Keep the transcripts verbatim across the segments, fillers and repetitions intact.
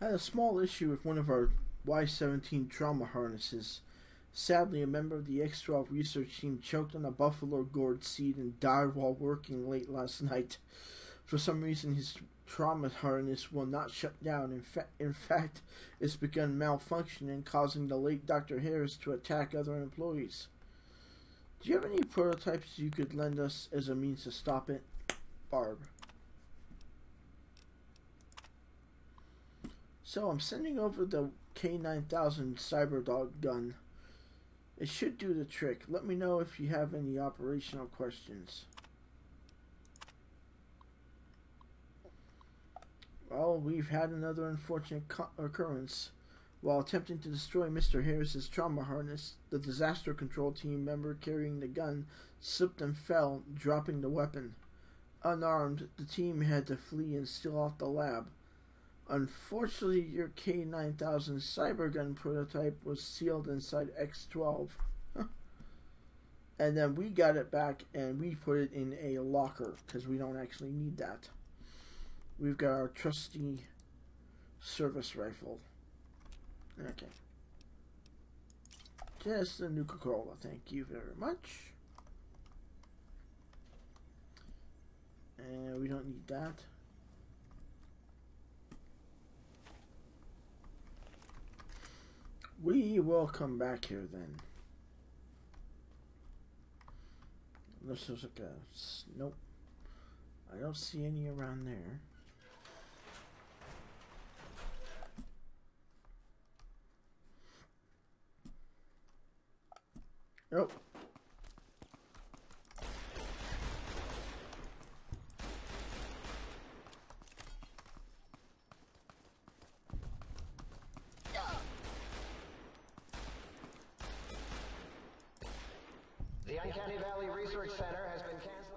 I had a small issue with one of our Y seventeen trauma harnesses. Sadly, a member of the X twelve research team choked on a buffalo gourd seed and died while working late last night. For some reason, his trauma harness will not shut down. In, fa- in fact, it's begun malfunctioning, causing the late Doctor Harris to attack other employees. Do you have any prototypes you could lend us as a means to stop it? Barb. So I'm sending over the K nine thousand Cyberdog gun. It should do the trick. Let me know if you have any operational questions. Well, we've had another unfortunate co- occurrence. While attempting to destroy Mister Harris's trauma harness, the disaster control team member carrying the gun slipped and fell, dropping the weapon. Unarmed, the team had to flee and steal off the lab. Unfortunately, your K nine thousand Cybergun prototype was sealed inside X twelve. And then we got it back and we put it in a locker because we don't actually need that. We've got our trusty service rifle. Okay. Just a Nuka-Cola, thank you very much. And we don't need that. We will come back here then. This is like a... Nope. I don't see any around there. Nope. The Uncanny Valley Research Center has been canceled.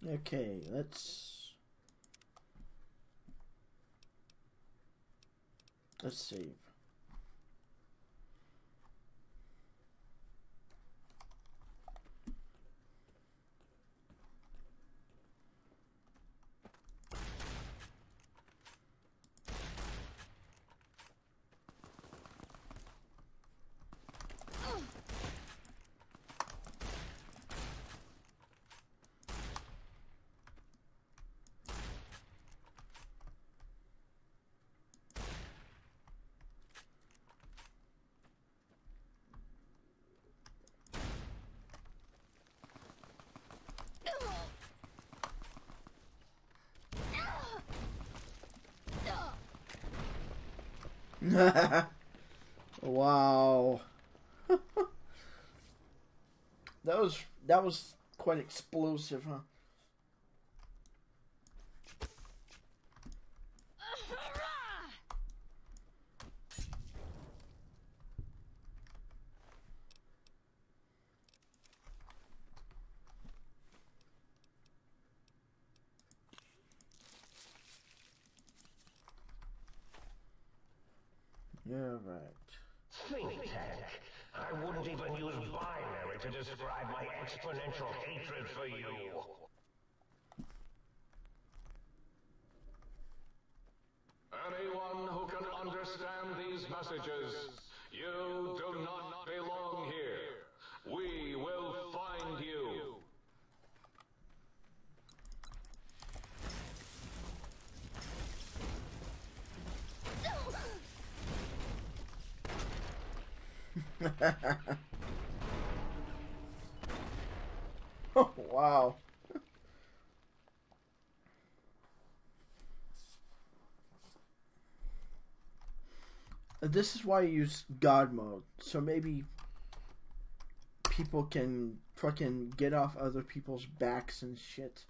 Okay, let's let's save. Wow. That was that was quite explosive, huh? Yeah, right. Think tank. I wouldn't even use binary to describe my exponential hatred for you. Anyone who can understand these messages, you do not belong here. We will find you. Oh, wow. This is why I use God mode. So maybe people can fucking get off other people's backs and shit.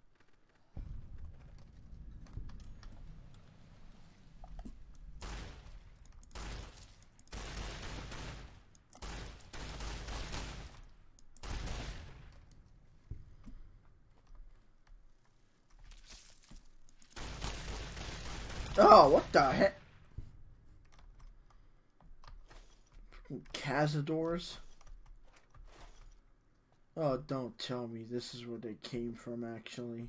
Oh, what the heck? Cazadors? Oh, don't tell me this is where they came from, actually.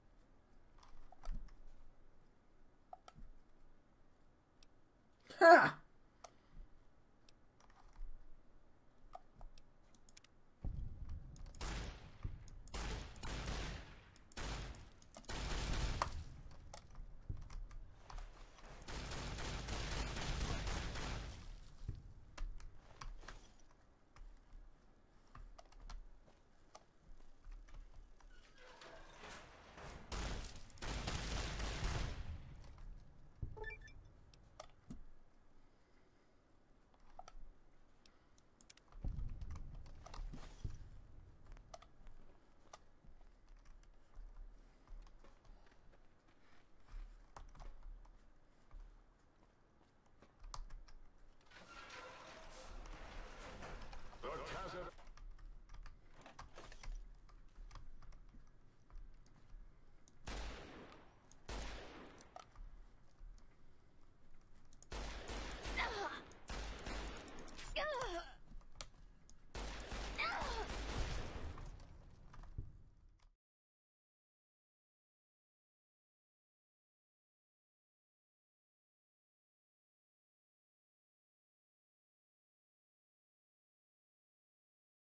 Ha!